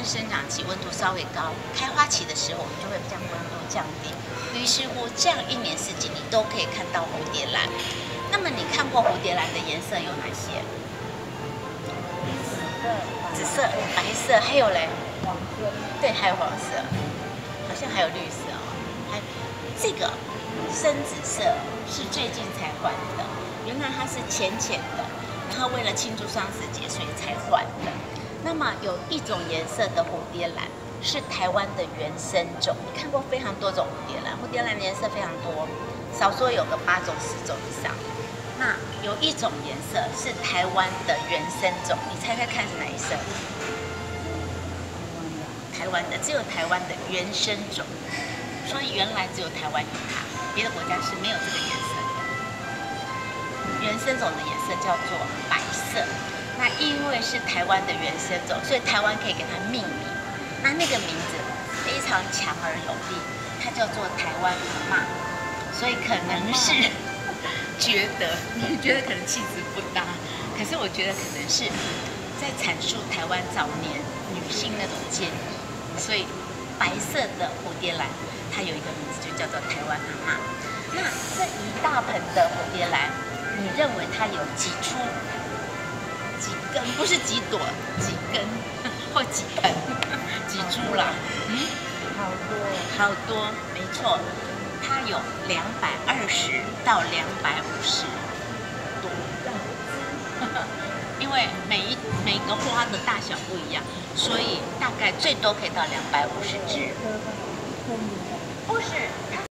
生长期温度稍微高，开花期的时候就会将温度降低。于是乎，这样一年四季你都可以看到蝴蝶兰。那么你看过蝴蝶兰的颜色有哪些？紫色、白色，还有嘞， 黄色。 对，还有黄色，好像还有绿色哦。还这个深紫色是最近才换的，原来它是浅浅的，然后为了庆祝双十节，所以才换的。那么有一种颜色的蝴蝶兰是台湾的原生种，你看过非常多种蝴蝶兰，蝴蝶兰的颜色非常多，少说有个8种10种以上。那有一种颜色是台湾的原生种，你猜猜看是哪一色？台湾的，只有台湾的原生种，所以原来只有台湾有它，别的国家是没有这个颜色的。原生种的颜色叫做白色。那因为是台湾的原生种，所以台湾可以给它命名。那个名字非常强而有力，它叫做台湾阿嬷。所以可能是你觉得可能气质不搭，可是我觉得可能是在阐述台湾早年女性那种坚毅。所以白色的蝴蝶兰，它有一个名字就叫做台湾阿嬷。那这一大盆的蝴蝶兰，你认为它有几株？几根？不是几朵，几根或几盆？几株啦？ 好多， 好多，没错，它有220到250朵。因为每个花的大小不一样，所以大概最多可以到250只。不是。